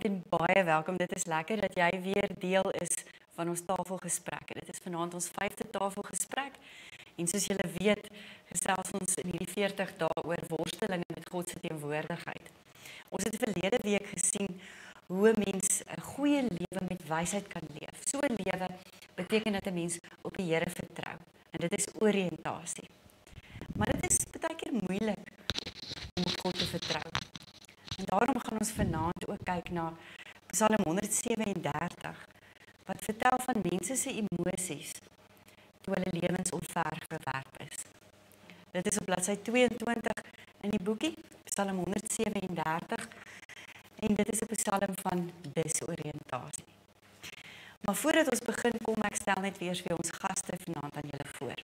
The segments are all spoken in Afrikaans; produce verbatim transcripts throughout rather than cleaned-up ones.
vanaand en baie welkom. Dit is lekker dat jy weer deel is van ons tafelgesprekke. Dit is vanaand ons vyfde tafelgesprek. En soos julle weet, gesels ons in hierdie veertig dae oor worsteling met God se teenwoordigheid. Ons het verlede week gesien hoe 'n mens 'n goeie lewe met wysheid kan leef. So 'n lewe beteken dat 'n mens op die Here vertrou. En dit is oriëntasie. Maar dit is baie keer moeilik om op God te vertrou. En daarom gaan ons vanaand ook kyk na Psalm honderd sewe en dertig, wat vertel van mense se emosies toe hulle lewens omver gewerp is. Dit is op bladsy tweeëntwintig in die boekie, Psalm honderd sewe en dertig, en dit is 'n psalm van disoriëntasie. Maar voordat ons begin, kom ek stel net weer vir ons gaste vanaand aan julle voor.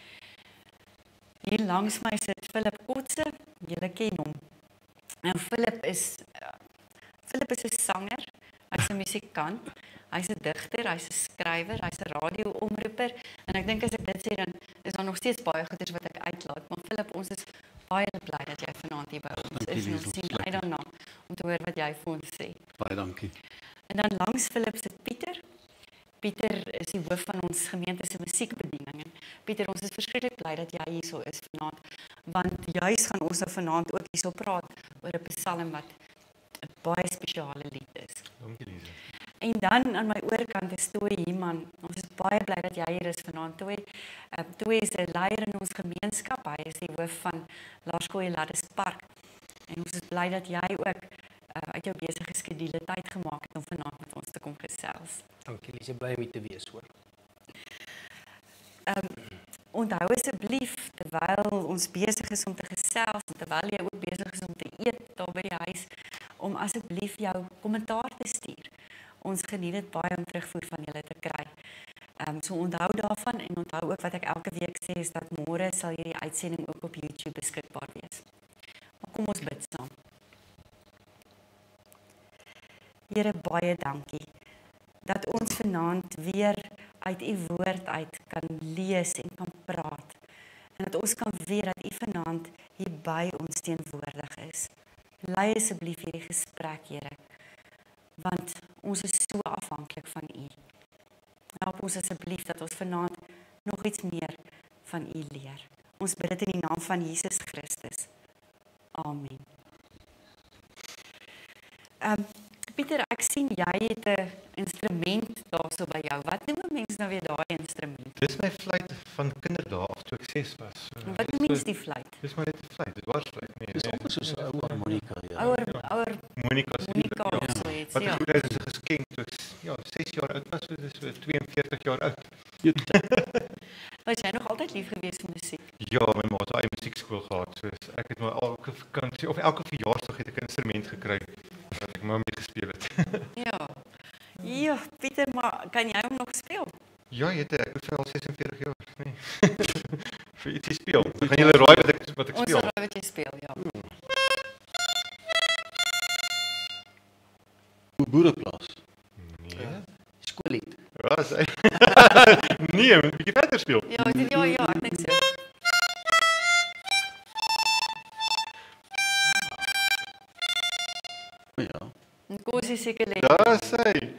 Hier langs my sit Philip Kotse, julle ken hom. Nou Philip is uh, Philip is 'n sanger, hy's 'n musikant, hy's 'n digter, hy's 'n skrywer, hy's 'n radio-omroeper en ek dink as ek dit sê dan is daar nog steeds baie goeders wat ek uitlaat. Maar Philip, ons is baie bly dat jy vanaand hier by ons is en ons sien uit daarna om te hoor wat jy vir ons sê. Baie dankie. En dan langs Philip sit Pieter. Pieter is die hoof van ons gemeente se musiekbediening. En Pieter, ons is verskriklik bly dat jy hierso is vanaand, want juis gaan ons nou vanaand ook hierso praat oor 'n psalm wat 'n baie spesiale lied is. Dankie Lise. En dan aan my oorkant is Toy Human. Ons is baie bly dat jy hier is vanaand, Toy. Uh, Toy is 'n leier in ons gemeenskap. Hy is die hoof van Laerskool Laddes Park. En ons is bly dat jy ook uh, uit jou besige skedule tyd gemaak het om vanaand met ons te kom gesels. Dankie Lise, bly om te wees hoor. Um, onthou asseblief, terwyl ons besig is om te gesels, en terwyl jy ook besig is om te eet daar by die huis, om asseblief jou kommentaar te stuur. Ons geniet dit baie om terugvoer van julle te kry. Um, so onthou daarvan en onthou ook wat ek elke week sê is dat môre sal hierdie uitsending ook op YouTube beskikbaar wees. Maar kom ons bid saam. Here, baie dankie dat ons vanaand weer uit u woord uit kan lees en kan praat. En dat ons kan weet dat u vanaand hier by ons teenwoordig is. Lei asseblief hierdie gesprek, Here, want ons is so afhanklik van u. Help ons asseblief dat ons vanaand nog iets meer van u leer. Ons bid dit in die naam van Jesus Christus. Amen. Um, Pieter, ek sien jy het 'n instrument daarso by jou. Wat noem 'n mens nou weer daai instrument? Dis my fluit van kinderdae af toe ek ses was. So, Wat noem mens die fluit? Dis maar net 'n fluit, dit was fluit. Nee, Dis amper soos 'n ou harmonika, ja. Ouer, ouer Monica se Monica of so iets, Wat ja. ek het is 'n geskenk toe ek ja, ses jaar oud was, so dis so tweeënveertig jaar oud. Was jy nog altyd lief gewees vir musiek? Ja, my ma het 'n eie musiekskool gehad, so ek het maar elke vakansie of elke verjaarsdag het ek 'n instrument gekry wat ek maar mee gespeel het. Ja. Ja, Pieter, maar kan jy hom nog speel? Ja, jy het ek is al sesenveertig jaar, nee. Vir ietsie speel. Dan gaan julle raai wat ek wat ek Ons speel. sal raai wat jy speel, ja. Boereplaas. Nee. Skoollied. Ja, sy. Nee, 'n bietjie verder speel. Ja, ek dink ja, ja, ek dink so. Ja. En Kosie seker lê. Daar sy.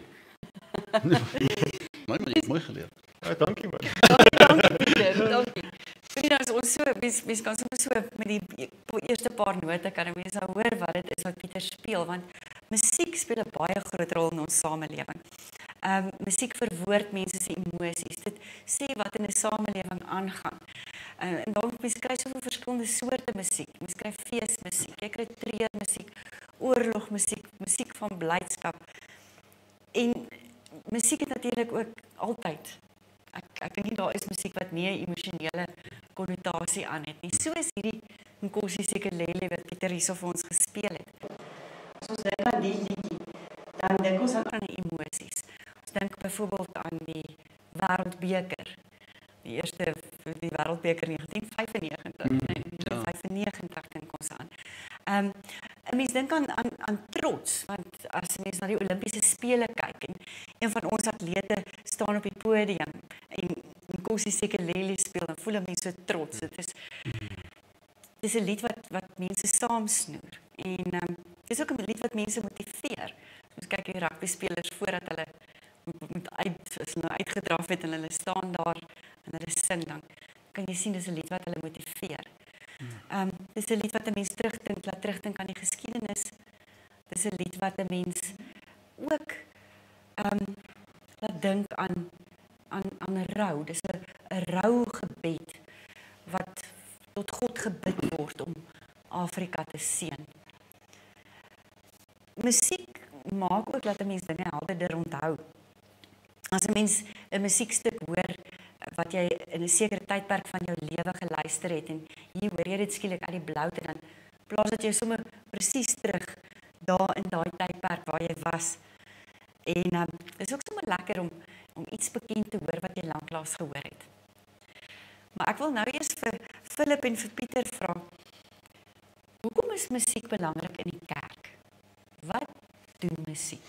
My man het mooi geleer. Ja, dankie man. Dankie Pieter, dankie. Sien nou as ons so mens mens kan sommer so met die eerste paar note kan 'n mens nou hoor wat dit is wat Pieter speel, want musiek speel 'n baie groot rol in ons samelewing. Ehm um, musiek verwoord mense se emosies. Dit sê wat in 'n samelewing aangaan. Uh, en dan mens kry soveel verskillende soorte musiek. Mens kry feesmusiek, jy kry treurmusiek, oorlogmusiek, musiek van blydskap. En musiek het natuurlik ook altyd. Ek ek dink nie daar is musiek wat nie 'n emosionele konnotasie aan het nie. Soos hierdie Nkosi Sikelele wat Pieter hierso vir ons gespeel het. As ons dink aan die liedjie, dan dink ons aan emosies. Ons dink byvoorbeeld aan die Wêreldbeker. Die eerste die Wêreldbeker negentien vyfennegentig. Mm, ja. vyfennegentig dink ons aan. Ehm um, 'n mens dink aan aan aan trots, want as mens na die Olimpiese spele kyk en een van ons atlete staan op die podium en Nkosi Sikelele speel, dan voel 'n mens so trots. Dit is dis 'n lied wat wat mense saamsnoer en ehm um, dis ook 'n lied wat mense motiveer. Ons kyk rugby spelers voordat hulle moet uit, as hulle uitgedraf het en hulle staan daar en hulle sing, dan kan jy sien dis 'n lied wat hulle motiveer. Um, dis 'n lied wat 'n mens terugdink, laat terugdink aan die geskiedenis. Dis 'n lied wat 'n mens ook um, laat dink aan aan aan 'n rou. Dis 'n 'n rougebed wat tot God gebid word om Afrika te seën. Musiek maak ook dat 'n mens dinge helderder onthou. As 'n mens 'n musiekstuk hoor wat jy in 'n sekere tydperk van jou lewe geluister het en hier hoor jy dit skielik uit die bloute, dan plaas dit jou sommer presies terug daar in daai tydperk waar jy was. En um, dit is ook sommer lekker om om iets bekend te hoor wat jy lanklaas gehoor het. Maar ek wil nou eers vir Philip en vir Pieter vra, hoekom is musiek belangrik in die kerk? Wat doen musiek?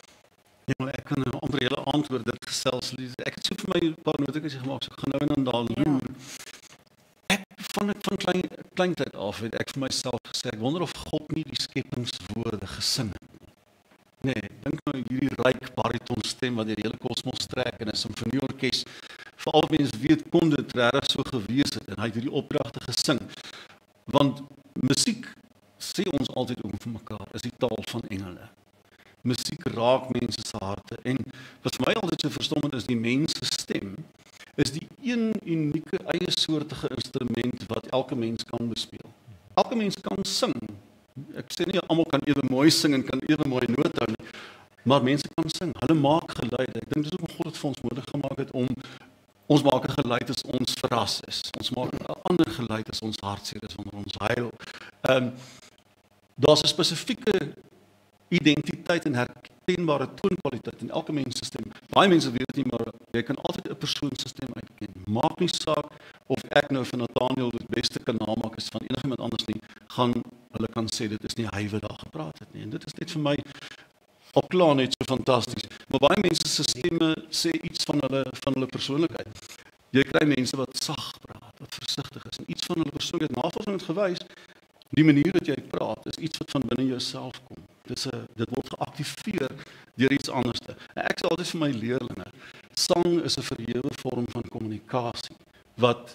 Ja, ek kan 'n amper hele antwoord dit gesels. Ek het so vir my 'n paar notetjies gemaak, so ek gaan nou en dan daar loer. Ja. Ek van ek van klein kleintyd af het ek vir myself gesê, ek wonder of God nie die skepingswoorde gesing het. Nee, ek dink nou hierdie ryk baritonstem wat deur die hele kosmos trek en 'n simfonieorkes, vir al mense weet kon dit regtig so gewees het en hy het hierdie opdragte gesing. Want musiek, sê ons altyd om vir mekaar, is die taal van engele. Musiek raak mense se harte en wat vir my altyd so verstommend is, die mens se stem is die een unieke eie soortige instrument wat elke mens kan bespeel. Elke mens kan sing. Ek sê nie almal kan ewe mooi sing en kan ewe mooi note hou nie, maar mense kan sing. Hulle maak geluide. Ek dink dis ook hoe God dit vir ons moontlik gemaak het om ons maak 'n geluid as ons verras is. Ons maak 'n ander geluid as ons hartseer is wanneer ons huil. Ehm um, daar's 'n spesifieke identiteit en herkenbare toonkwaliteit in elke mens se stem. Baie mense weet nie, maar jy kan altyd 'n persoon se stem uitken. Maak nie saak of ek nou van Nathaniel die beste kan namaak as van enigiemand anders nie, gaan hulle kan sê dit is nie hy wat daar gepraat het nie. En dit is net vir my al klaar net so fantasties. Maar baie mense se stemme sê iets van hulle van hulle persoonlikheid. Jy kry mense wat sag praat, wat versigtig is en iets van hulle persoonlikheid. Navorsing het gewys, die manier wat jy praat is iets wat van binne jouself kom. Dis 'n dit word geaktiveer deur iets anderste. En ek sê altyd vir my leerlinge, sang is 'n verhewe vorm van kommunikasie wat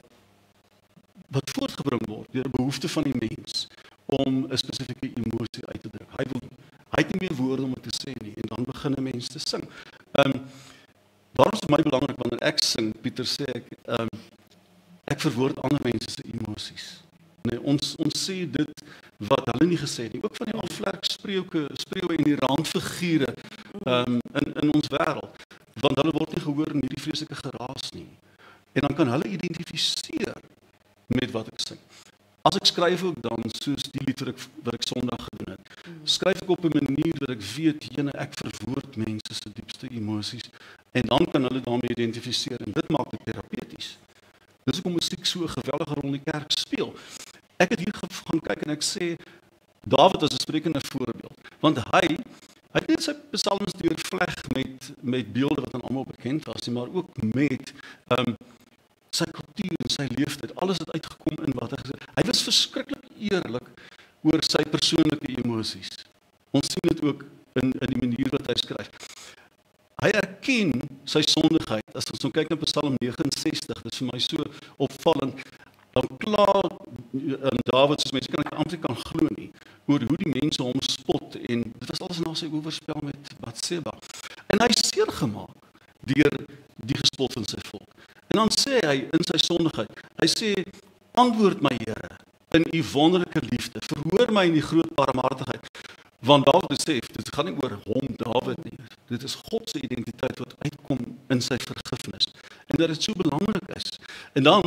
wat voortgebring word deur 'n behoefte van die mens om 'n spesifieke emosie uit te druk. Hy wil hy het nie meer woorde om dit te sê nie en dan begin 'n mens te sing. Ehm um, daarom is dit vir my belangrik wanneer ek sing, Pieter sê ek ehm um, ek verwoord ander mense se emosies. Nee, ons ons sê dit wat hulle nie gesê het nie. Ook van die afvlerk spreuke, spreeue en die randfigure um, in in ons wêreld, want hulle word nie gehoor in hierdie vreeslike geraas nie. En dan kan hulle identifiseer met wat ek sing. As ek skryf ook dan soos die lied wat ek wat ek Sondag gedoen het. Skryf ek op 'n manier wat ek weet, jene ek verwoord mense se diepste emosies en dan kan hulle daarmee identifiseer en dit maak dit terapeuties. Dis hoekom musiek so 'n geweldige rol in die kerk speel. Ek het hier gaan kyk en ek sê Dawid is 'n sprekende voorbeeld, want hy hy het net sy psalms deurvleg met met beelde wat aan almal bekend was, maar ook met ehm um, sy kultuur en sy leeftijd, alles het uitgekom in wat hy gesê. Hy was verskriklik eerlik oor sy persoonlike emosies. Ons sien dit ook in in die manier wat hy skryf. Hy erken sy sondigheid. As ons nou kyk na Psalm negenensestig, dit is vir my so opvallend. Dan klaar in Dawid, soos mense kan ek amper kan glo nie, oor hoe die mense hom spot en dit was alles na sy oorspel met Batseba. En hy is seer gemaak deur die gespot van sy volk. En dan sê hy in sy sondigheid, hy sê, antwoord my Here in u wonderlike liefde, verhoor my in die groot barmhartigheid. Want Dawid besef, dit gaan nie oor hom Dawid nie, dit is God se identiteit wat uitkom in sy vergifnis. En dat dit so belangrik is. En dan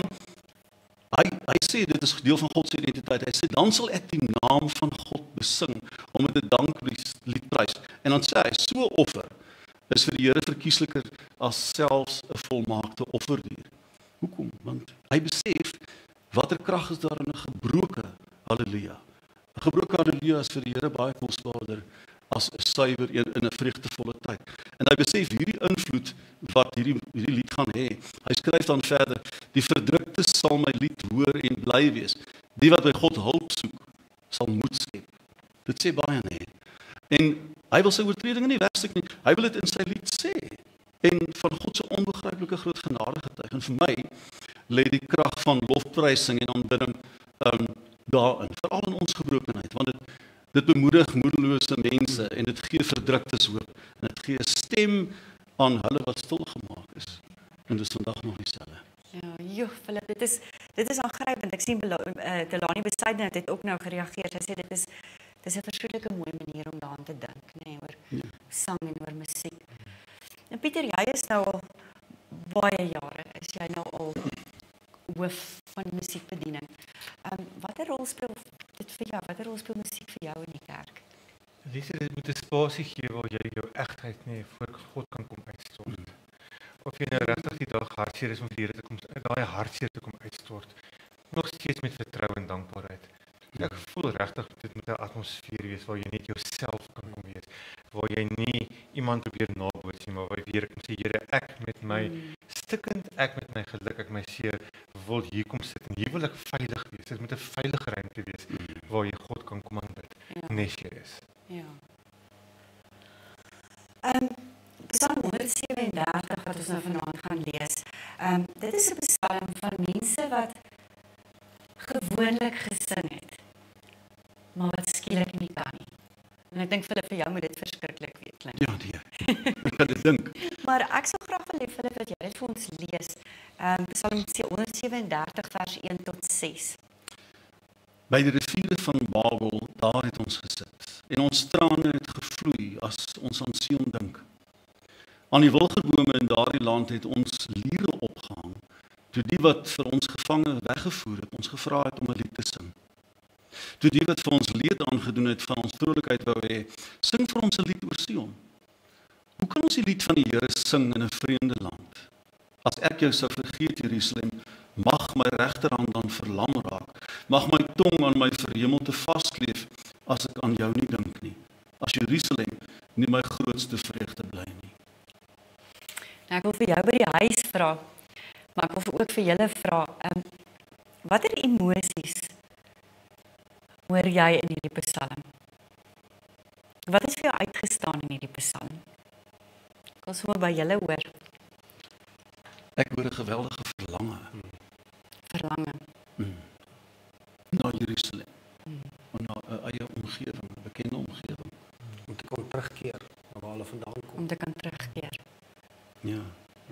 Hy, hy sê, dit is deel van God se identiteit, hy sê, dan sal ek die naam van God besing, om met 'n danklied prys. En dan sê hy, so offer, is vir die Here verkiesliker, as selfs 'n volmaakte offerdier. Hoekom? Want hy besef, watter krag is daar in 'n gebroke halleluja. 'n Gebroke halleluja is vir die Here baie kosbaarder, as 'n suiwer een in 'n vreugdevolle tyd. En hy besef hierdie invloed wat hierdie hierdie lied gaan hê. Hy skryf dan verder: die verdrukte sal my lied hoor en bly wees. Die wat by God hulp soek, sal moed skep. Dit sê baie nee. En hy wil sy oortredinge nie wegsteek nie. Hy wil dit in sy lied sê. En van God se onbegryplike groot genade getuig. En vir my lê die krag van lofprysing en aanbidding um, daarin, veral in ons gebrokenheid, want dit dit bemoedig moedelose mense en dit gee verdruktes hoop en dit gee 'n stem aan hulle wat stil gemaak is. En dis vandag nog dieselfde. Ja, joh, Philip, dit is dit is aangrypend. Ek sien uh, Delani Besaidnout het ook nou gereageer. Sy sê dit is dis 'n verskriklike mooi manier om daaraan te dink, nê, nee, oor ja. sang en oor musiek. En Pieter, jy is nou al baie jare, is jy nou al hoof van musiekbediening. Um, watter rol speel dit vir jou? Watter rol speel musiek vir jou in die kerk? Lise, dit moet 'n spasie gee waar jy jou egtheid nie voor God kan kom uitstort. Hmm. Of jy nou regtig die dag hartseer is om vir die Here te kom, daai hartseer te kom uitstort. Nog steeds met vertroue en dankbaarheid. Ek voel regtig dit moet 'n atmosfeer wees waar jy net jouself kan kom wees, waar jy nie iemand probeer naboots nie, maar waar jy kan sê, Here, ek met my mm. stikkend, ek met my geluk, ek my seer, wil hier kom sit en hier wil ek veilig wees. Dit moet 'n veilige ruimte wees mm. waar jy God kan kom aanbid, ja. Nes jy is. Ja. Ehm um, Psalm honderd sewendertig wat ons nou vanaand gaan lees. Ehm um, dit is 'n psalm van mense wat gewoonlik gesing het, maar wat skielik nie kan nie. En ek dink Philip, vir jou moet dit verskriklik weer klink. Ja, nee. Ek kan dit dink. Maar ek sou graag wil hê Philip dat jy dit vir ons lees. Ehm um, Psalm honderd sewendertig vers een tot ses. By die riviere van Babel, daar het ons gesit. En ons trane het gevloei as ons aan Sion dink. Aan die wilgebome in daardie land het ons liere opgehang. Toe die wat vir ons gevange weggevoer het, ons gevra het om 'n lied te sing. Toe die wat vir ons leed aangedoen het, van ons vrolikheid wou hê, sing vir ons 'n lied oor Sion. Hoe kan ons die lied van die Here sing in 'n vreemde land? As ek jou sou vergeet, Jerusalem, mag my regterhand dan verlam raak. Mag my tong aan my verhemelte vaskleef, as ek aan jou nie dink nie. As Jerusalem nie my grootste vreugde bly nie. Nou, ek wil vir jou by die huis vra, maar ek wil ook vir julle vra, um, watter emosies hoor jy in hierdie psalm? Wat is vir jou uitgestaan in hierdie psalm? Ek wil sommer by julle hoor. Ek hoor 'n geweldige verlange. Hmm. Verlange. Hmm. Na Jerusalem. Hmm. Na 'n eie omgewing, 'n bekende omgewing. Hmm. Om te kon terugkeer na waar hulle vandaan kom. Om te kan terugkeer. Ja.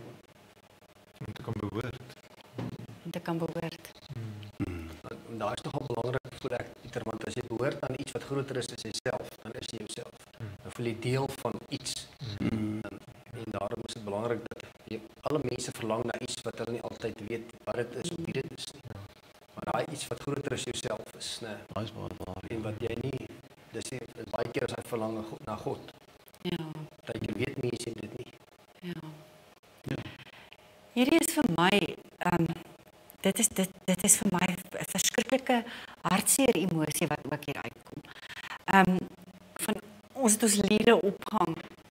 Om te kan behoort. Om te kan behoort. Hmm. En daar is nogal belangrik vir ek, Pieter, want as jy behoort aan iets wat groter is as jouself, dan is jy jouself. Hmm. Dan voel jy deel van iets. Hmm. En, en daarom is dit belangrik dat jy, alle mense verlang na iets wat hulle nie altyd weet wat dit is of wie dit is nie. Ja. Maar daai iets wat groter as jouself is, né? Daai is baie waar. En wat jy nie, dis nie, baie keer as hy verlang na God. Ja. Dat jy weet nie, jy sien dit nie. Ja. Ja. Hierdie is vir my, ehm um, dit is dit dit is vir my 'n verskriklike hartseer emosie wat ook hier uitkom. Ehm um, van ons het ons liere ophang.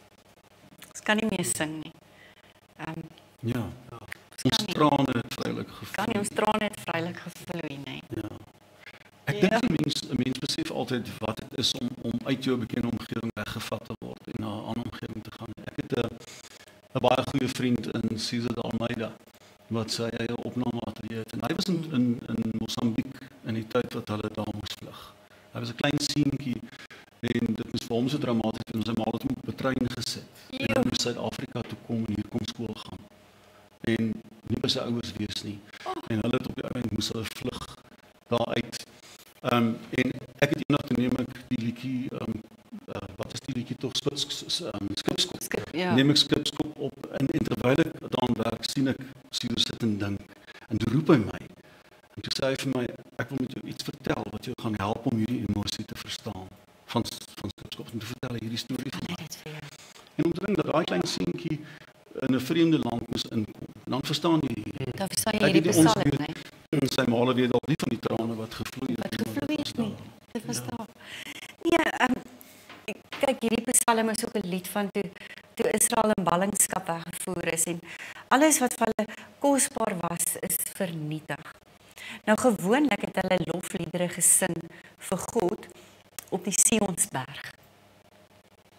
Ons kan nie meer sing nie. Ehm um, ja. Ons trane het vrylik gevloei. Kan nie ons trane het vrylik gevloei nie. Ja. Ek dink 'n mens 'n mens besef altyd wat dit is om om uit jou bekende omgewing weggevat te word en na 'n ander omgewing te gaan. Ek het 'n 'n baie goeie vriend in Cesar de Almeida wat sy eie opname ateljee het en hy was in in in Mosambiek in die tyd wat hulle daar moes vlug. Hy was 'n klein seentjie en dit was vir hom so dramaties en sy ma het hom op 'n trein gesit. En hy moes Suid-Afrika toe kom en hier kom skool gaan. En nie by sy ouers wees nie. En hulle het op die oomblik moes hulle vlug daar uit. Ehm um, en ek het eendag toe neem ek die liedjie ehm um, uh, wat is die liedjie tog spits um, skipskop. Skip, ja. Neem ek skipskop op en, en terwyl ek daaraan werk sien ek Cesar sit en dink en toe roep hy my. En toe sê hy vir my ek wil met jou iets vertel wat jou gaan help om hierdie emosie te verstaan van van skipskop. En toe vertel hy hierdie storie van my. En om te dink dat daai klein seentjie in 'n vreemde land moes inkom. Dan verstaan jy hierdie. Dan verstaan jy hierdie psalm, né? En sy maale weet dalk nie van die trane wat gevloei het. Wat gevloei het nie. Dit verstaan. Nee, ehm kyk, hierdie psalm is ook 'n lied van toe toe Israel in ballingskap weggevoer is en alles wat vir hulle kosbaar was is vernietig. Nou gewoonlik het hulle lofliedere gesing vir God op die Sionsberg.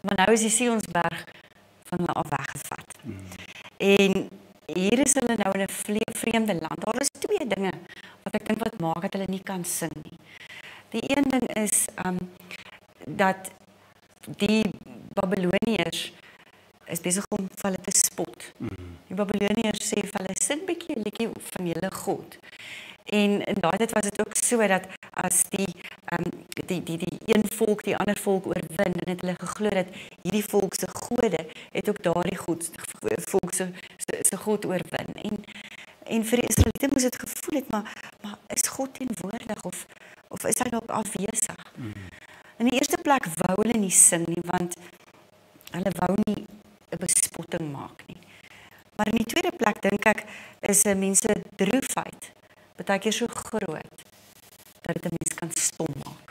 Maar nou is die Sionsberg van hulle af weggevat. Mm. En hier is hulle nou in 'n vle- vreemde land. Daar is twee dinge wat ek dink wat maak dat hulle nie kan sing nie. Die een ding is um dat die Babiloniërs is besig om vir hulle te spot. Mm. Die Babiloniërs sê vir hulle sing bietjie 'n liedjie van julle God. En in daai tyd was dit ook so dat as die um die die die een volk die ander volk oorwin, dan het hulle geglo dat hierdie volk se gode het ook daardie god volk se se, se god oorwin. En en vir die Israeliete moes dit gevoel het, maar maar is God teenwoordig of of is hy dalk afwesig? Mm. In die eerste plek wou hulle nie sing nie, want hulle wou nie 'n bespotting maak nie. Maar in die tweede plek dink ek is 'n mense droefheid baie keer so groot dat dit 'n mens kan stom maak.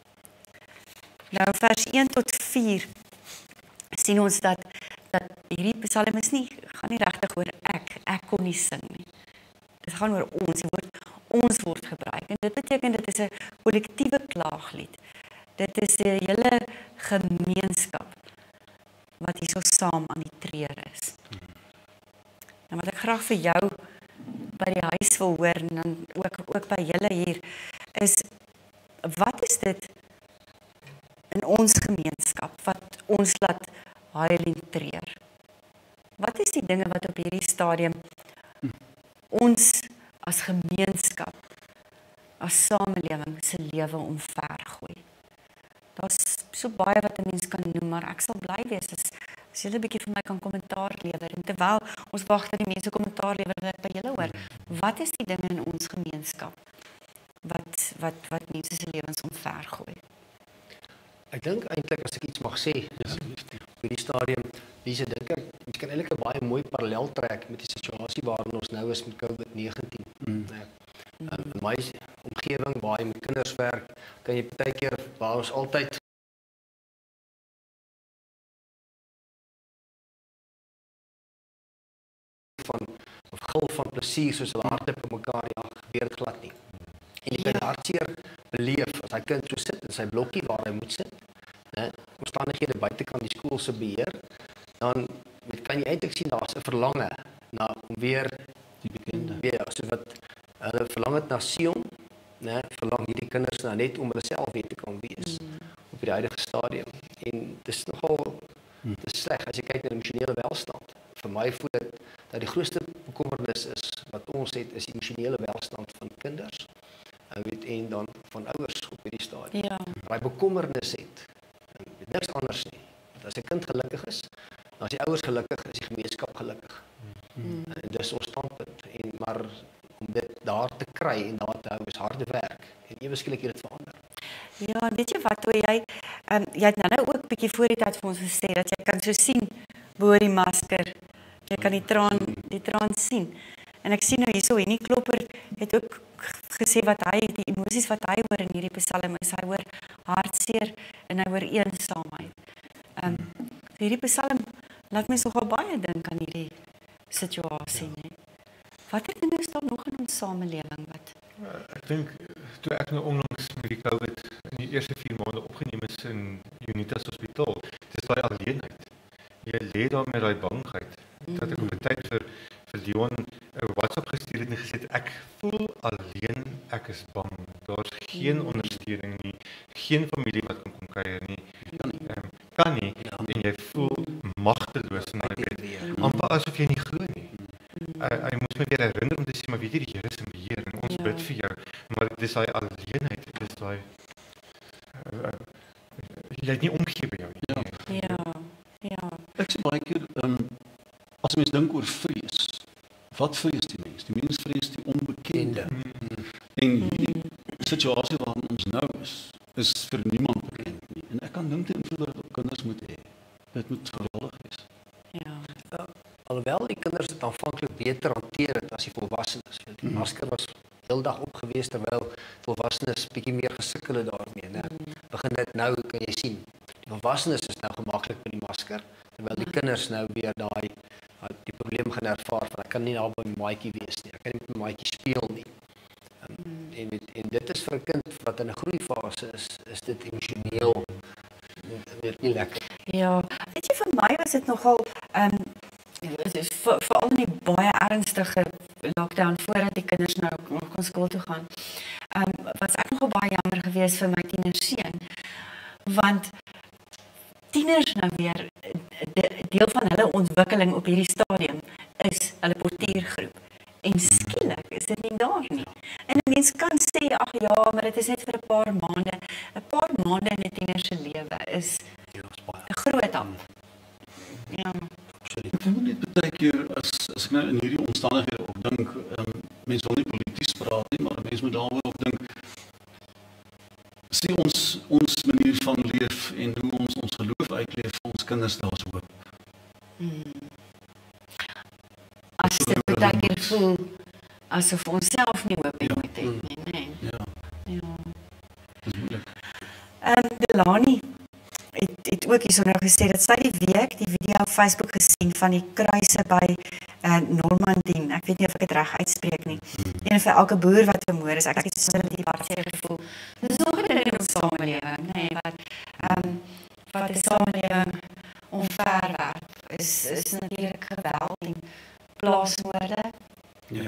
Nou vers een tot vier sien ons dat dat hierdie Psalm is nie gaan nie regtig oor ek, ek kon nie sing nie. Dit gaan oor ons, die woord ons word gebruik en dit beteken dit is 'n kollektiewe klaaglied. Dit is 'n hele gemeenskap wat hierso saam aan die treur is. En wat ek graag vir jou by die huis wil hoor en dan ook ook by julle hier is wat is dit in ons gemeenskap wat ons laat huil en treur? Wat is die dinge wat op hierdie stadium ons as gemeenskap, as samelewing se lewe omvergooi? Daar's so baie wat 'n mens kan noem, maar ek sal bly wees as as julle 'n bietjie vir my kan kommentaar lewer. En terwyl ons wag dat die mense kommentaar lewer, wil ek by julle hoor. Wat is die dinge in ons gemeenskap wat wat wat mense se lewens omvergooi? Ek dink eintlik as ek iets mag sê, op hierdie stadium, Lise, dink ek, ons kan eintlik 'n baie mooi parallel trek met die situasie waarin ons nou is met COVID negentien. Mm. Nee. Um, in my omgewing waar jy met kinders werk, kan jy baie keer waar ons altyd van of gil van plesier soos hulle harte op mekaar jag, gebeur dit glad nie. En jy kan Ja. hartseer beleef as hy kind so sit in sy blokkie waar hy moet sit, né? Omstandighede buitekant die skool se beheer, dan weet, kan jy eintlik sien daar's 'n verlange na om weer Die bekende. weer so wat hulle verlang het na Sion, né? Verlang hierdie kinders nou net om hulle self weer te kan wees Mm. op die huidige stadium. En dis nogal Hmm. dis sleg as jy kyk na die emosionele welstand. Vir my voel dit dat die grootste bekommernis is wat ons het is die emosionele welstand van kinders. Jy weet en dan van ouers op hierdie stadium. Ja, Daai bekommernis het en weet niks anders nie. Want as 'n kind gelukkig is, dan as die ouers gelukkig is, die gemeenskap gelukkig. mm. En dis ons standpunt. En maar om dit daar te kry en daar te hou is harde werk. En ewe skielik het dit verander. Ja, en weet jy wat, toe jy um, jy het nou nou ook bietjie voor die tyd vir ons gesê dat jy kan so sien bo die masker. Jy kan die traan die traan sien. En ek sien nou hierso Henny Klopper het ook gesê wat hy die emosies wat hy hoor in hierdie Psalm is, hy hoor hartseer en hy hoor eensaamheid. Ehm um, hierdie Psalm laat my nogal baie dink aan hierdie situasie, ja. Né? Watter dinge is daar nog in ons samelewing wat Ek dink toe ek nou onlangs met die COVID in die eerste vier maande opgeneem is in Unitas Hospitaal, dis daai alleenheid. Jy lê daar met daai bangheid. Dat ek op 'n tyd vir vir Dion 'n WhatsApp gestuur het en gesê het ek voel alleen, ek is bang. Daar's geen Mm. ondersteuning nie, geen familie wat kan kom kuier nie. Kan nie. Ehm kan nie Ja. en jy voel magteloos in daai bed. weer. Amper asof jy nie glo nie. Hy hy moes my weer herinner om te sê maar weet jy die Here is in beheer en ons Ja. bid vir jou. Maar dis daai alleenheid, dis daai uh, uh, jy het nie omgee by jou nie. Ja. ja, ja. Ek sê baie keer, um, as mens dink oor vrees, wat vrees die mens? Die mens vrees die onbekende. Mm. En hierdie situasie waarin ons nou is, is vir niemand bekend nie. En ek kan dink ten volle dat ook kinders moet hê. Dit moet geweldig wees. Ja. Alhoewel die kinders dit aanvanklik beter hanteer het as die volwassenes. Die Mhm. masker was heeldag op gewees terwyl volwassenes bietjie meer gesukkel het daarmee, né? Begin dit nou kan jy sien. Die volwassenes is nou gemaklik met die masker terwyl die kinders nou weer daai daai- die probleem gaan ervaar van ek kan nie naby my maatjie wees nie. Ek kan nie met my maatjie speel nie. En, en, weet- en dit is vir 'n kind wat in 'n groeifase is, is dit emosioneel weet nie lekker. Ja, vir veral in die baie ernstige lockdown voordat die kinders nou kon skool toe gaan. Ehm um, was ek nogal baie jammer geweest vir my tienerseun, want tieners nou weer de, deel van hulle ontwikkeling op hierdie stadium is hulle portiergroep. En skielik is dit nie daar nie. En 'n mens kan sê ag ja, maar dit is net vir 'n paar maande. 'n Paar maande in 'n tiener se lewe is Ja, is baie 'n groot hap. Ja. Ek dink net baie keer as as ek nou in hierdie omstandighede ook dink, um, mense wil nie polities praat nie, maar mense moet daaroor ook dink. Sien ons ons manier van leef en hoe ons ons geloof uitleef vir ons kinders, daar's hoop. Hmm. As dit baie keer voel asof ons self nie hoop het met dit nie, nee. Ja. Ja. Dis moeilik. Ehm um, Delani het het ook hierso nou gesê dat sy die week die video op Facebook gesien van die kruise by uh, Normandien. Ek weet nie of ek dit reg uitspreek nie. Een vir elke boer wat vermoor is. Ek het so met die hartseer gevoel. Dis nog 'n ding in ons samelewing, nee, wat ehm um, wat die samelewing omverwerp is is natuurlik geweld en plaasmoorde. Ja.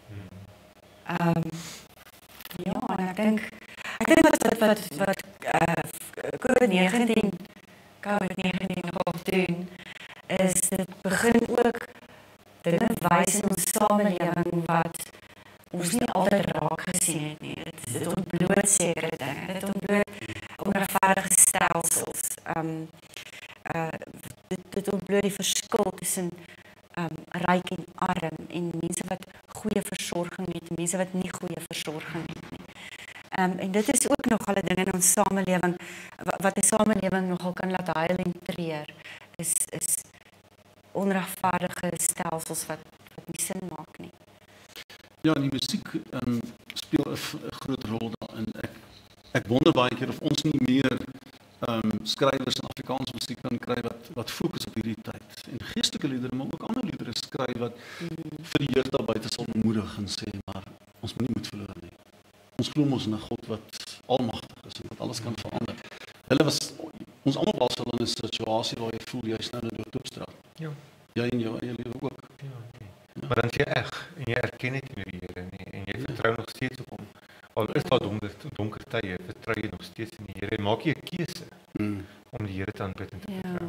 Ehm um, ja, en ek dink ek dink wat wat wat wat uh, COVID negentien COVID negentien nogal doen is dit begin ook dinge wys in ons samelewing wat ons nie altyd raak gesien het nie. Dit, dit ontbloot sekere dinge. Dit ontbloot onregverdige stelsels. Ehm um, uh, dit, dit ontbloot die verskil tussen um, ryk en arm en mense wat goeie versorging het en mense wat nie goeie versorging het nie. Um, en dit is ook nog al 'n ding in ons samelewing wat, wat 'n samelewing nogal kan laat huil en treur is is onregverdige stelsels wat wat nie sin maak nie. Ja, die musiek um, speel 'n groot rol daarin. Ek ek wonder baie keer of ons nie meer um, skrywers in Afrikaans musiek kan kry wat wat fokus op hierdie tyd. En geestelike liedere, maar ook ander liedere skryf wat mm. vir die jeug daar buite sal bemoedig en sê, maar ons moet nie moed verloor nie. Ons glo mos in 'n God wat almagtig is en wat alles kan verander. Hulle was ons almal was al in 'n situasie waar jy voel jy's nou in 'n doodstraat. Ja. Jy in jou eie lewe ook. Ja, nee. Ja. Maar dan is jy reg en jy erken dit nie meer die Here nie en jy vertrou nog steeds op hom. Al is daar donker donker tye, vertrou jy nog steeds in die Here en maak jy 'n keuse mm. om die Here te aanbid en te ja. vertrou.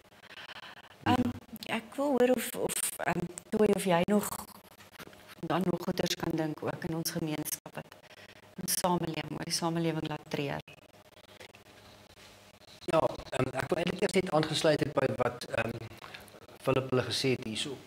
Um, ek wil hoor of of um, toe of jy nog dan nog goeders kan dink ook in ons gemeenskap wat ons samelewing, maar die samelewing laat treur. Ja, um, ek wil eintlik eers net aangesluit het by wat ehm um, Philip hulle gesê het hierso.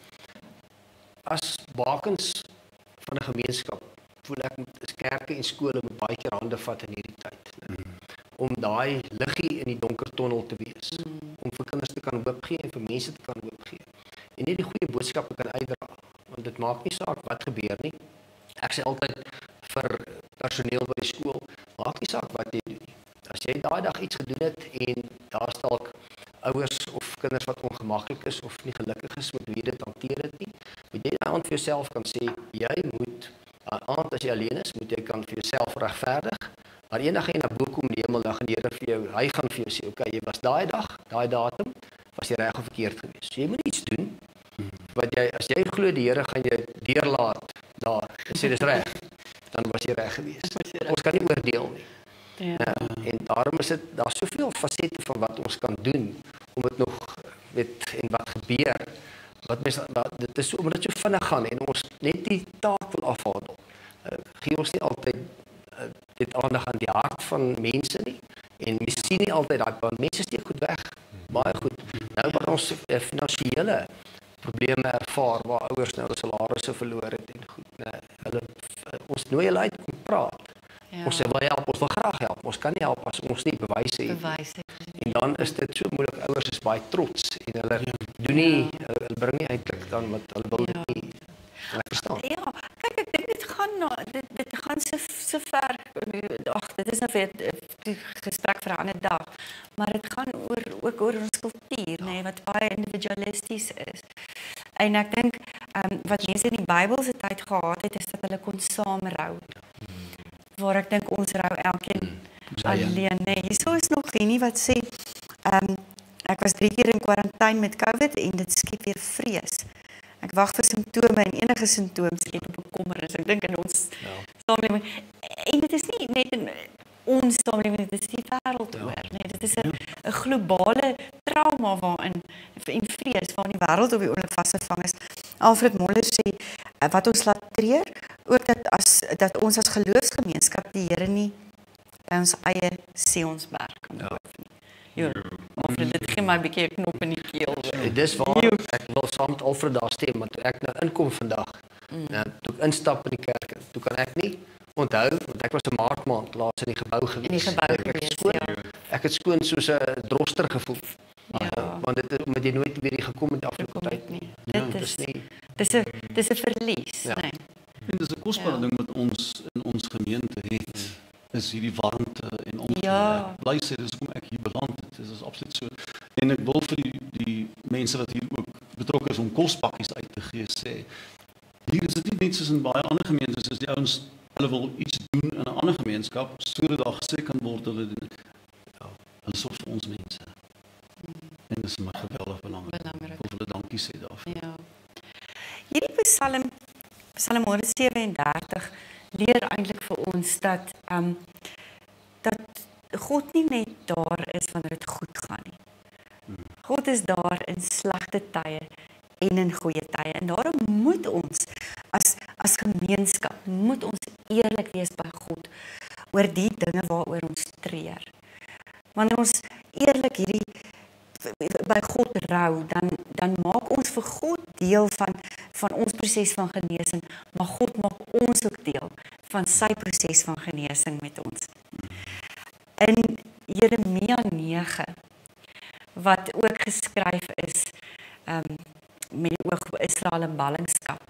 As bakens van 'n gemeenskap voel ek moet kerke en skole moet baie keer hande vat in hierdie tyd. Mm. Om daai liggie in die donker tonnel te wees. Mm. Om vir kinders te kan hoop gee en vir mense te kan hoop gee. En net die goeie boodskappe kan uitdra. Want dit maak nie saak wat gebeur nie. Ek sê altyd vir personeel by die skool, maak nie saak wat jy doen nie. As jy daai dag iets gedoen het en daar's dalk ouers of kinders wat ongemaklik is of nie gelukkig is met hoe jy dit hanteer het nie, moet jy daai aand vir jouself kan sê, jy moet, daai aand as jy alleen is, moet jy kan vir jouself regverdig, maar eendag jy na bo kom in die hemel, dan gaan die Here vir jou, hy gaan vir jou sê, okay, jy was daai dag, daai datum, was jy reg of verkeerd geweest. So jy moet iets doen, wat jy, as jy glo die Here gaan jy deurlaat, daar, en sê dis reg, dan was jy reg geweest. Ons kan nie oordeel nie. Ja. Uh, en daarom is dit, daar soveel fasette van wat ons kan doen, om dit nog, weet, en wat gebeur, wat mens, wat, dit is so, omdat dit so vinnig gaan, en ons net die taak wil afhandel, uh, gee ons nie altyd uh, dit aandag aan die hart van mense nie, en mens sien nie altyd dat, want mense steek goed weg, baie goed, nou wat ons uh, finansiële probleme ervaar, waar ouers nou salarisse verloor het, en goed, nou, hulle, uh, ons nooi hulle uit om praat, ja. Ons sê, wil help, ons wil graag help, ons kan nie help as ons nie bewys het. Bewys het. En dan is dit so moeilik, ouers is baie trots, en hulle ja. doen nie, hulle, hulle bring nie eintlik dan, wat hulle wil ja. nie, en ek verstaan. Ja, kyk, ek dink dit gaan, na, dit, dit gaan so, so ver, ach, dit is nou weer die gesprek vir 'n ander dag, maar dit gaan oor, ook oor ons kultuur, ja. nee, wat baie individualisties is. En ek dink, um, wat mense in die Bybelse tyd gehad het, is dat hulle kon saam rou. Waar ek dink ons rou elkeen mm, alleen. Nee, hierso is nog nie wat sê, um, ek was drie keer in kwarantyne met COVID en dit skep weer vrees. ek wag vir simptome en enige simptoom skep bekommernis. Ek dink in ons Ja. samelewing en dit is nie net in ons samelewing, dit is die wêreld Ja. oor, nee, dit is 'n 'n globale trauma waarin en vrees waarin die wêreld op die oomblik vasgevang is. Alfred Moller sê uh, wat ons laat treur, ook dat as dat ons as geloofsgemeenskap die Here nie by ons eie Sionsberg kan Ja. behoort nie. Jo, Alfred, dit gee my 'n bietjie 'n knop in die keel. En dis waar ek wil saam met Alfred daar stem, want toe ek nou inkom vandag, mm. nou, toe ek instap in die kerk, toe kan ek nie onthou, want ek was 'n maart maand laas in die gebou gewees. In die gebou ek, ek gewees, skoon, ja. Ek het skoon soos 'n droster gevoel. Ja. Uh, want dit het met jy nooit weer hier gekom in die afgelope Kom tyd dit nie. nie. Ja, Dit dis is nie. dis 'n dis 'n verlies, Ja. nee. En dis 'n kosbare Ja. ding wat ons in ons gemeente het. Is hierdie warmte en omgee. Ja. Ek bly sê dis hoekom ek hier beland het. Dit is absoluut so. En ek wil vir die die mense wat hier ook betrokke is om kospakkies uit te gee sê, hier is dit nie net soos in baie ander gemeentes, as die ouens hulle wil iets doen in 'n ander gemeenskap sodat daar gesê kan word hulle doen. Ja, hulle sorg vir ons mense. En dit is my geweldig belangrik. Belangrik. Ek wil hulle dankie sê daarvoor. Ja. Hierdie Psalm Psalm honderd sewe-en-dertig leer eintlik vir ons dat ehm um, dat God nie net daar is wanneer dit goed gaan nie. God is daar in slegte tye en in goeie tye en daarom moet ons as as gemeenskap moet ons eerlik wees by God oor die dinge waaroor ons treur. Wanneer ons eerlik hierdie by God rou, dan dan maak ons vir God deel van van ons proses van genesing, maar God maak ons ook deel van sy proses van genesing met ons. In Jeremia nege wat ook geskryf is um, met die oog op Israel in ballingskap,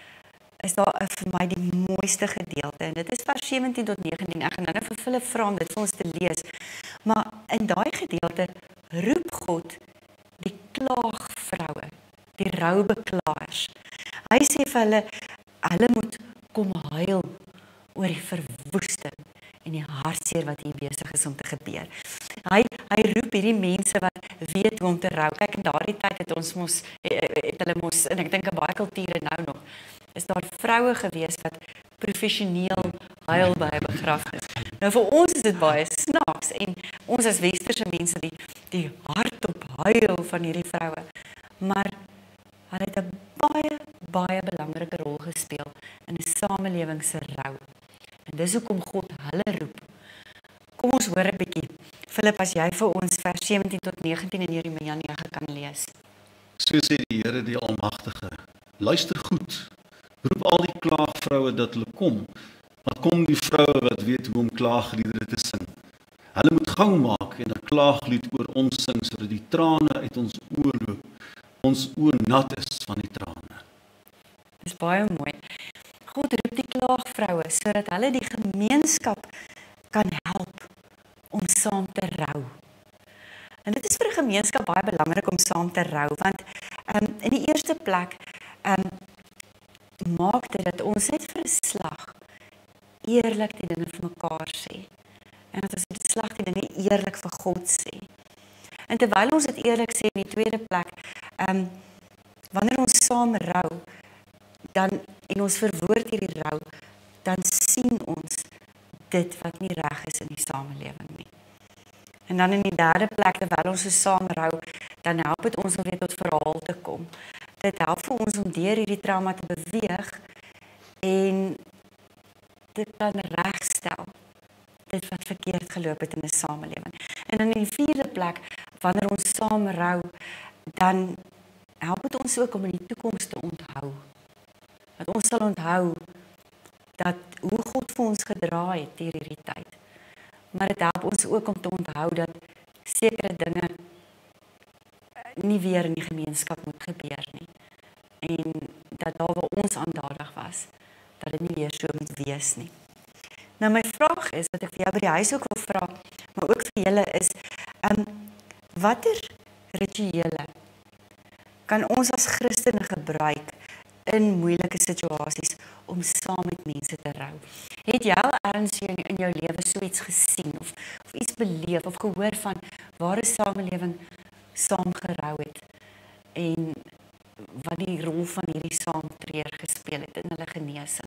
is daar vir my die mooiste gedeelte en dit is vers sewentien tot negentien. Ek gaan nou net vir hulle vra om dit vir ons te lees. Maar in daai gedeelte roep God die klaagvroue, die roubeklaers. Hy sê vir hulle, hulle moet kom huil oor die verwoesting en die hartseer wat hier besig is om te gebeur. Hy hy roep hierdie mense wat weet hoe om te rou. Kyk, in daardie tyd het ons mos het hulle mos en ek dink in baie kulture nou nog is daar vroue gewees wat professioneel huil by 'n begrafnis. Nou vir ons is dit baie snaaks en ons as westerse mense die die hardop huil van hierdie vroue. Maar hulle het 'n baie baie belangrike rol gespeel in 'n samelewing se rou. En dis hoekom God hulle roep. Kom ons hoor 'n bietjie. Philip, as jy vir ons vers sewentien tot negentien in Jeremia nege kan lees. So sê die Here die Almagtige, luister goed, roep al die klaagvroue dat hulle kom, maar kom die vroue wat weet hoe om klaagliedere te sing. Hulle moet gou maak en 'n klaaglied oor ons sing, sodat die trane uit ons oë loop, ons oë nat is van die trane. Dis baie mooi. God roep die klaagvroue sodat hulle die gemeenskap kan help om saam te rou. En dit is vir 'n gemeenskap baie belangrik om saam te rou, want um, in die eerste plek um, maak dit dat ons net vir 'n slag eerlik die dinge vir mekaar sê. En dat ons die slag die dinge eerlik vir God sê. En terwyl ons dit eerlik sê in die tweede plek, um, wanneer ons saam rou, dan en ons verwoord hierdie rou, dan sien ons dit wat nie reg is in die samelewing nie. En dan in die derde plek, terwyl ons so saam rou, dan help dit ons om weer tot verhaal te kom. Dit help vir ons om deur hierdie trauma te beweeg en dit kan regstel, dit wat verkeerd geloop het in 'n samelewing. En dan in die vierde plek, wanneer ons saam rou, dan help dit ons ook om in die toekoms te onthou. Dat ons sal onthou dat hoe God vir ons gedra het deur hierdie tyd. Maar dit help ons ook om te onthou dat sekere dinge nie weer in die gemeenskap moet gebeur nie. En dat daar waar ons aandadig was, dat dit nie weer so moet wees nie. Nou my vraag is, wat ek vir jou by die huis ook wil vra, maar ook vir julle is, um, watter rituele kan ons as Christene gebruik in moeilike situasies om saam met mense te rou? Het jy al ergens in, in jou lewe so iets gesien of, of iets beleef of gehoor van waar 'n samelewing saam gerou het en wat die rol van hierdie saamtreur gespeel het in hulle genesing.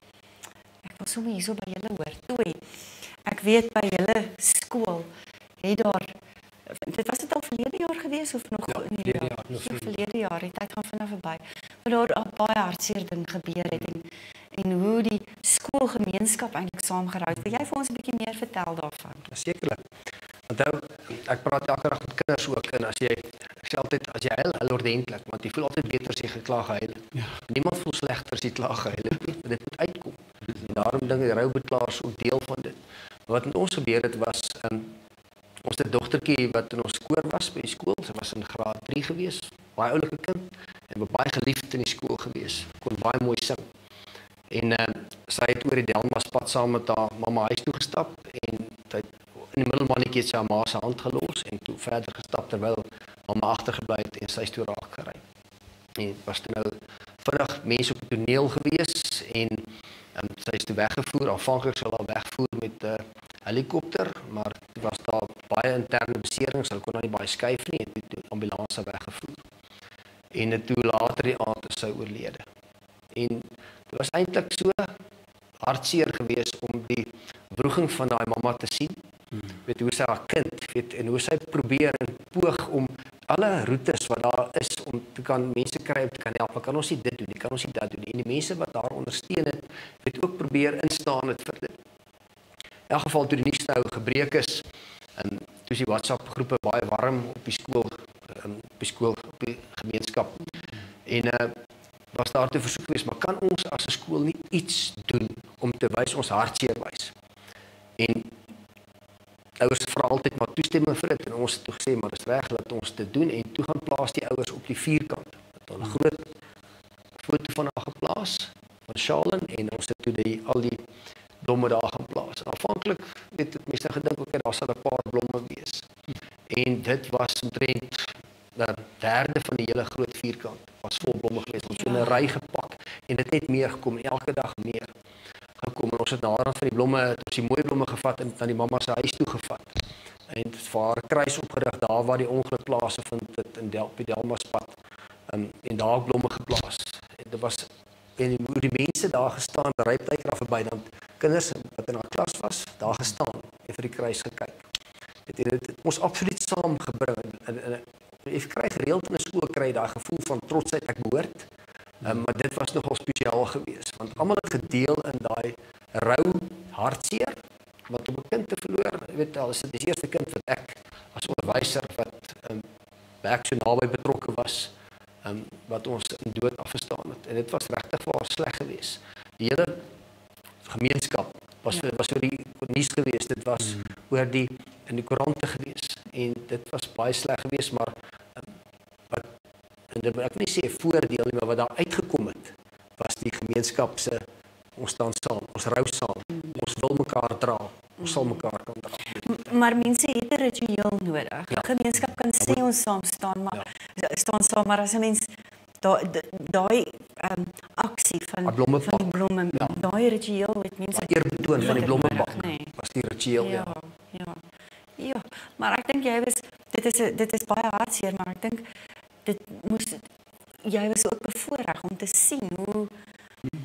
Ek wil sommer hierso by julle hoor. Toe, ek weet by julle skool het daar, dit was dit al verlede jaar gewees of nog Ja, in die verlede jaar? jaar, nog Ja, vroeg. verlede jaar, die tyd gaan vinnig verby. Maar daar 'n baie hartseer ding gebeur het en en hoe die skoolgemeenskap eintlik saamgehou het. Wil jy vir ons 'n bietjie meer vertel daarvan? Sekerlik. Onthou, ek praat elke dag met kinders ook en as jy ek sê altyd as jy huil, huil ordentlik, want jy voel altyd beter as jy gekla gehuil het. Ja. Niemand voel slegter as jy kla gehuil het nie. Dit moet uitkom. En daarom dink ek roubeklaars ook deel van dit. Wat met ons gebeur het was um, ons het 'n dogtertjie wat in ons koor was by die skool. Sy was in graad drie gewees, baie oulike kind en baie geliefd in die skool gewees. Kon baie mooi sing. En uh, sy het oor die Delmaspad saam met haar mamma huis toe gestap en sy het in die middelmannetjie het sy haar ma se hand gelos en toe verder gestap terwyl mamma agtergebly het en sy is toe raak gery. En was toe nou vinnig mense op die toneel gewees en um, sy is toe weggevoer. Aanvanklik sou hulle wegvoer met 'n uh, helikopter, maar dit was daar baie interne beserings, hulle kon nou nie baie skuif nie en toe die ambulans weggevoer. En toe later die aand is sy oorlede. En dit was eintlik so hartseer geweest om die wroging van daai mamma te sien. Hmm. Weet hoe sy haar kind, weet en hoe sy probeer en poog om alle roetes wat daar is om te kan mense kry om te kan help. Kan ons nie dit doen nie, kan ons nie dat doen nie. En die mense wat haar ondersteun het, het ook probeer instaan het vir dit. In elk geval toe die nuus nou gebreek is, en toe is die WhatsApp groepe baie warm op die skool, op die skool, op die gemeenskap. En uh, was daar te versoek geweest, maar kan ons as 'n skool nie iets doen om te wys ons hartseer wys? En ouers vra altyd maar toestemming vir dit en ons het toe gesê maar dis reg dat ons dit doen en toe gaan plaas die ouers op die vierkant. Het 'n groot foto van haar geplaas van Charlene en ons het toe die al die blomme daar gaan plaas. En aanvanklik het dit mense gedink okay, daar sal 'n paar blomme wees. En dit was omtrent 'n derde van die hele groot vierkant was vol blomme geweest. Ons het in 'n ry gepak en dit het meer gekom, elke dag meer gekom. En ons het naderhand van die blomme, het ons die mooi blomme gevat en aan die mamma se huis toe gevat. En vir haar kruis opgerig daar waar die ongeluk plaasgevind het in Del, op die Delmaspad. Um, en daar blomme geplaas. En dit was en hoe die mense daar gestaan, ry partykeer af verby dan kinders wat in haar klas was, daar gestaan en vir die kruis gekyk. Dit het, het, het ons absoluut saamgebring en, en, en jy kry gereeld in 'n skool kry daai gevoel van trotsheid ek behoort. Um, maar dit was nogal spesiaal geweest want almal het gedeel in daai rou hartseer wat om 'n kind te verloor. Jy weet al is dit die eerste kind wat ek as onderwyser wat um, ek so naby betrokke was, um, wat ons in dood afgestaan het. En dit was regtig vir haar sleg geweest. Die hele gemeenskap was ja. was oor die nuus geweest. Dit was mm. oor die in die koerante geweest en dit was baie sleg geweest, maar um, wat en dit, ek wil nie sê 'n voordeel nie, maar wat daar uitgekom het was die gemeenskap se ons staan saam, ons rou saam, mm. ons wil mekaar dra, ons mm. sal mekaar kan dra. Maar mense het 'n ritueel nodig. Ja. 'n Gemeenskap kan sê ja, ons saam staan, maar ja. staan saam, maar as 'n mens daai daai ehm aksie van van die blomme, ja. daai ritueel met mense eer betoon van die blommepak. Nee. Was die ritueel ja. Ja, ja. Ja, maar ek dink jy was dit is 'n dit is baie hartseer, maar ek dink dit moes jy was ook bevoorreg om te sien hoe hmm.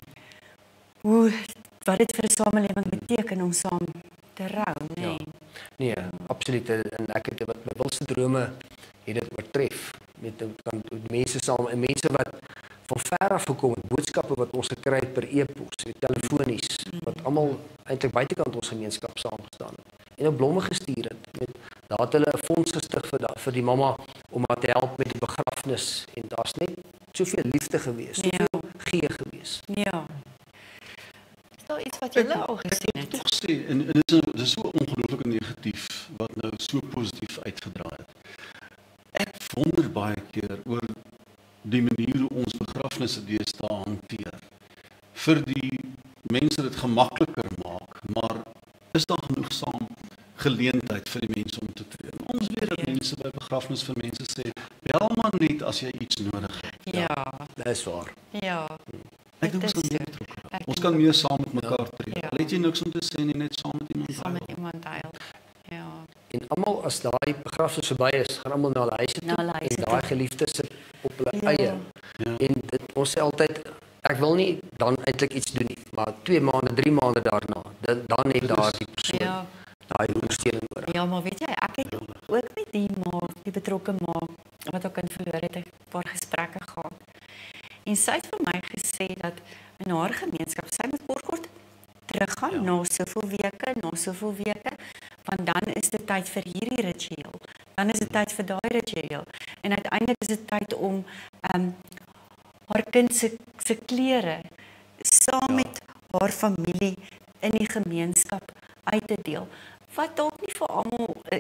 hoe wat dit vir 'n samelewing beteken om saam te rou, nê. Nee. Ja. Nee, absoluut en ek het wat my wilste drome het dit oortref met dan mense saam en mense wat van ver af gekom het, boodskappe wat ons gekry het per e-pos, telefonies, wat almal eintlik buitekant ons gemeenskap saamgestaan het. En ook blomme gestuur het. Met daar het hulle 'n fonds gestig vir da, vir die mamma om haar te help met die begrafnis en daar's net soveel liefde gewees, soveel ja. gee gewees. Ja. Is daar iets wat julle al gesien het? Ek tog sê en, en dit is dit is so ongelooflik negatief wat nou so positief uitgedraai het. Ek wonder baie keer oor die manier hoe ons begrafnisse deesdae hanteer. Vir die mense dit gemakliker maak, maar is daar genoegsaam geleentheid vir die mense om te tree? Ons weet dat mense by begrafnis vir mense sê, bel maar net as jy iets nodig het. Ja, ja. Dit is waar. Ja. Ek dink ons kan meer betrokke raak. Ons kan meer saam met mekaar tree. Ja. Al het jy niks om te sê nie, net saam met iemand saam met iemand deel. Ja. En almal as daai begrafnis verby is, gaan almal na hulle huise toe na hulle huise en daai geliefdes sit op hulle ja. eie. ons sê altyd ek wil nie dan eintlik iets doen nie, maar twee maande, drie maande daarna, dan dan het daar die persoon Ja. daai ondersteuning nodig. Ja, maar weet jy, ek het ook met die ma, die betrokke ma wat ook kind verloor het, 'n paar gesprekke gehad. En sy het vir my gesê dat in haar gemeenskap sy moet kort kort teruggaan Ja. na soveel weke, na soveel weke, want dan is dit tyd vir hierdie ritueel. Dan is dit tyd vir daai ritueel. En uiteindelik is dit tyd om um, haar kind se se klere saam Ja. met haar familie in die gemeenskap uit te deel. Wat dalk nie vir almal uh,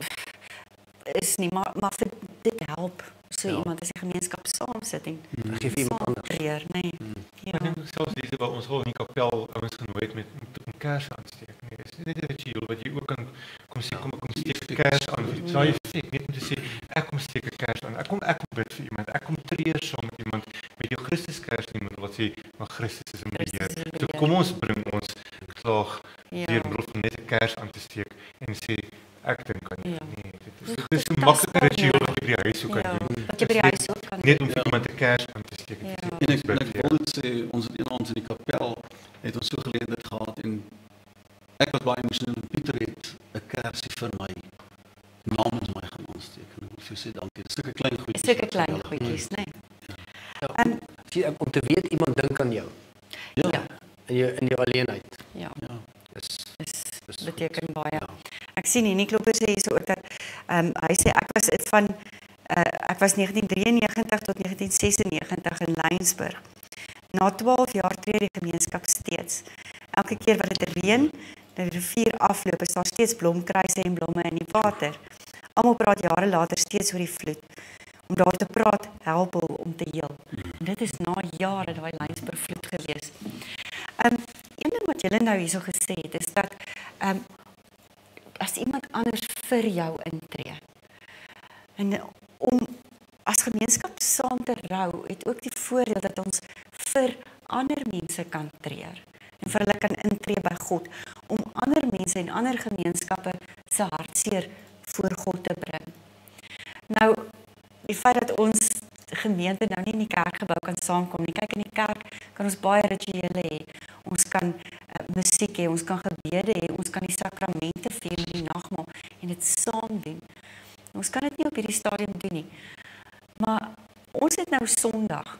is nie, maar maar vir dit help so Ja. iemand as die gemeenskap saam sit en Gee vir iemand anders. treur, nê. Nee. Ek Ja. dink selfs dis waar ons al in die kapel ouens genooi het met om kers aansteek. Nee, dis net 'n ritueel wat jy ook kan kom sê kom kom steek 'n kers aan. Dit sou jy effek net om te sê ek kom steek 'n kers aan. Ek kom ek kom bid vir iemand. Ek kom treur saam met iemand met jou Christus kers in die middel wat sê maar Christus is in beheer. Christus is in So beheer. kom ons bring ons klaag Ja. deur middel van net 'n kers aan te steek en sê ek dink aan Ja. nee, dit is Dis dit is 'n goed, maklike tasbaar, ritueel ja. wat jy by die huis ook kan Ja, doen. wat jy by die Dis huis ook kan Net doen. om vir iemand 'n kers aan te steek. Ja. En ek, en ek wil dit sê, ons het eendag in die kapel, het ons so geleentheid gehad en ek was baie emosioneel en Pieter het 'n kersie vir my namens my gaan aansteek. En ek moet vir jou sê dankie. Dis sulke klein goedjies. Sulke wat klein geweldig goedjies, nê. Ja, En sien, om te weet iemand dink aan jou Ja. ja, in jou in jou alleenheid. ja, Ja. Dis dis dis beteken baie. Ja. Ek sien hier nie Klopper sê hierso ook dat ehm um, hy sê ek was van uh, ek was negentien drieënnegentig tot negentien sesennegentig in Laingsburg. Na twaalf jaar tree die gemeenskap steeds. Elke keer wat dit reën, die rivier afloop, is daar steeds blomkruise en blomme in die water. Almal praat jare later steeds oor die vloed. Om daar te praat help hul om te heel. En dit is na jare daai Laingsburg vloed gewees. Ehm um, een ding wat julle nou hierso gesê het is dat ehm um, as iemand anders vir jou intree. En om as gemeenskap saam te rou, het ook die voordeel dat ons vir ander mense kan treur en vir hulle kan intree by God om ander mense en ander gemeenskappe se hartseer voor God te bring. Nou, die feit dat ons gemeente nou nie in die kerkgebou kan saamkom nie. Kyk, in die kerk kan ons baie rituele hê. Ons kan uh, musiek hê, ons kan gebede hê, ons kan die sakramente vier met die nagmaal en dit saam doen. Ons kan dit nie op hierdie stadium doen nie. Maar ons het nou Sondag,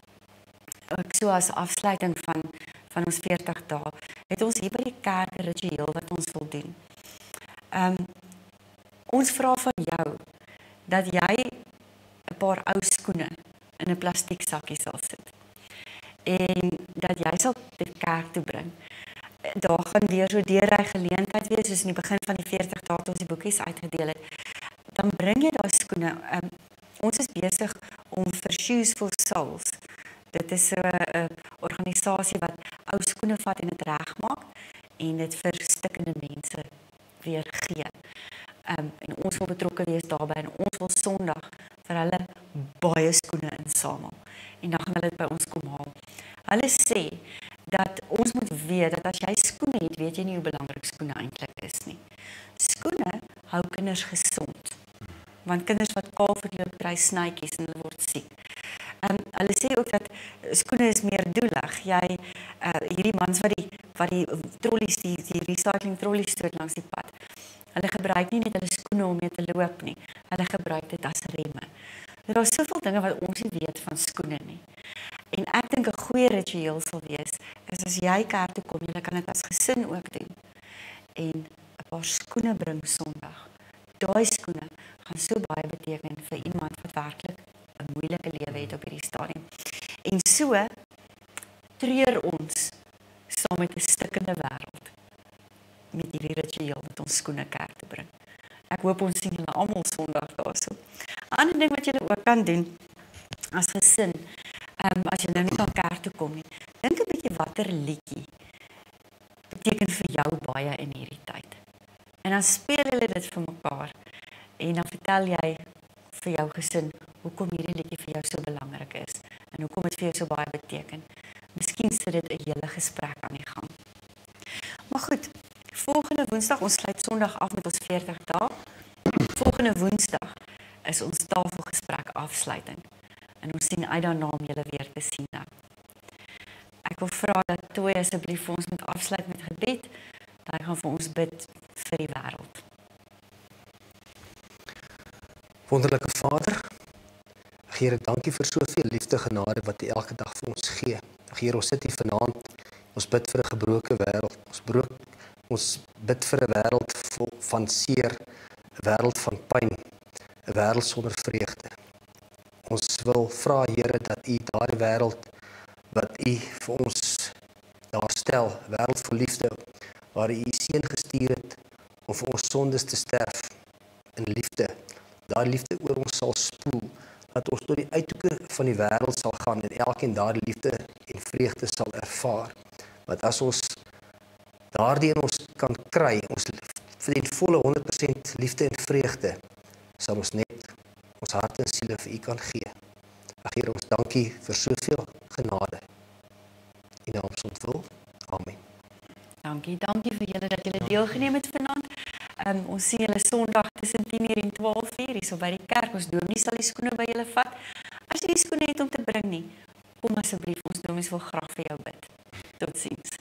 ek so as afsluiting van van ons veertig dae, het ons hier by die kerk 'n ritueel wat ons wil doen. Ehm um, ons vra van jou dat jy 'n paar ou skoene in 'n plastiek sakkie sal sit. En dat jy sal dit kerk toe bring. Daar gaan weer so deurry geleentheid wees soos in die begin van die veertig dae toe ons die boekies uitgedeel het. Dan bring jy daai skoene. Um, ons is besig om vir Shoes for Souls. Dit is so 'n organisasie wat ou skoene vat en dit regmaak en dit vir stikkende mense weer gee. Um, en ons wil betrokke wees daarbey en ons wil Sondag vir hulle baie skoene insamel en dan gaan hulle dit by ons kom haal. Hulle sê dat ons moet weet dat as jy skoene het, weet jy nie hoe belangrik skoene eintlik is nie. Skoene hou kinders gesond. Want kinders wat kaal verloop kry snytjies en hulle word siek. Um, hulle sê ook dat skoene is meer doelig. Jy uh, hierdie mans wat die wat die trollies die die recycling trollies stoot langs die pad. Hulle gebruik nie net hulle skoene om mee te loop nie. Hulle gebruik dit as remme. Daar is soveel dinge wat ons nie weet van skoene nie. En ek dink 'n goeie ritueel sal wees is as jy kerk toe kom, jy kan dit as gesin ook doen. En 'n paar skoene bring Sondag. Daai skoene gaan so baie beteken vir iemand wat werklik 'n moeilike lewe het op hierdie stadium. En so treur ons saam met 'n stikkende wêreld met hierdie ritueel met ons skoene kerk te bring. Ek hoop ons sien julle almal Sondag daarso. 'n Ander ding wat julle ook kan doen as gesin, um, as jy nou nie kan kerk toe kom nie, dink 'n bietjie watter liedjie beteken vir jou baie in hierdie tyd. En dan speel julle dit vir mekaar en dan vertel jy vir jou gesin hoekom hierdie liedjie vir jou so belangrik is en hoekom dit vir jou so baie beteken. Miskien sit dit 'n hele gesprek aan die gang. Maar goed, volgende Woensdag, ons sluit Sondag af met ons veertig dae. Volgende Woensdag is ons tafelgesprek afsluiting En ons sien uit daarna om julle weer te sien nou. Ek wil vra dat Toy asseblief vir ons moet afsluit met gebed. Hy gaan vir ons bid vir die wêreld. Wonderlike Vader, Here, dankie vir soveel liefde genade wat U elke dag vir ons gee. Here, ons sit hier vanaand, ons bid vir 'n gebroke wêreld. Ons broek, ons bid vir 'n wêreld vol van seer, 'n wêreld van pyn, 'n wêreld sonder vreugde. Ons wil vra, Here, dat U daardie wêreld wat U vir ons daar stel, wêreld vol liefde, waar U U seun gestuur het om vir ons sondes te sterf in liefde, daardie liefde oor ons sal spoel, dat ons tot die uithoeke van die wêreld sal gaan en elkeen daardie liefde en vreugde sal ervaar. Want as ons daardie in ons kan kry, ons vir die volle honderd persent liefde en vreugde, sal ons net ons hart en siele vir U kan gee. Ag Here, ons dankie vir soveel genade. In naam van wil. Amen. Dankie, dankie vir julle dat julle deelgeneem het vanaand. Um, ons sien julle Sondag tussen tien uur en twaalf uur hier so by die kerk. Ons dominee sal die skoene by julle vat. As jy die skoene het om te bring nie, kom asseblief, ons dominees wil graag vir jou bid. Totsiens.